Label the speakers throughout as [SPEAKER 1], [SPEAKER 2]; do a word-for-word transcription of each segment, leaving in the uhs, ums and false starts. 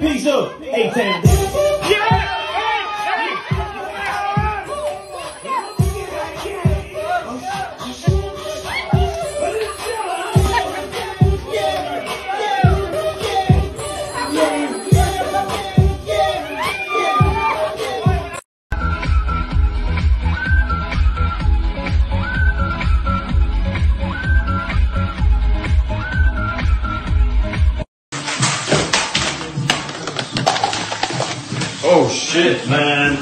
[SPEAKER 1] Peace up. eighteen. Yeah!
[SPEAKER 2] Oh shit, man.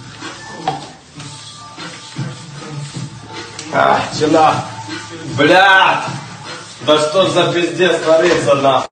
[SPEAKER 2] А, чина. Блядь! Да что ж за пиздец творится, нахуй?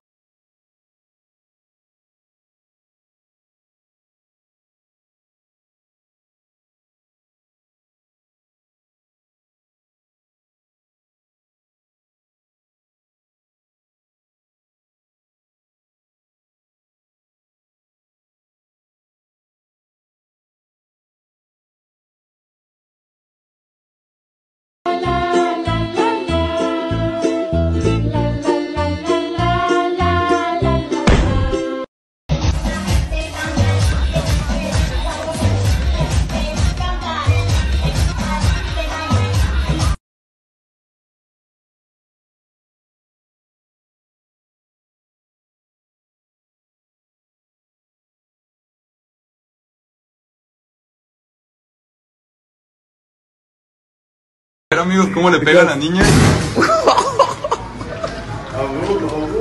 [SPEAKER 3] Pero amigos, ¿cómo le pega a la niña?
[SPEAKER 2] Ngamuk, ngamuk.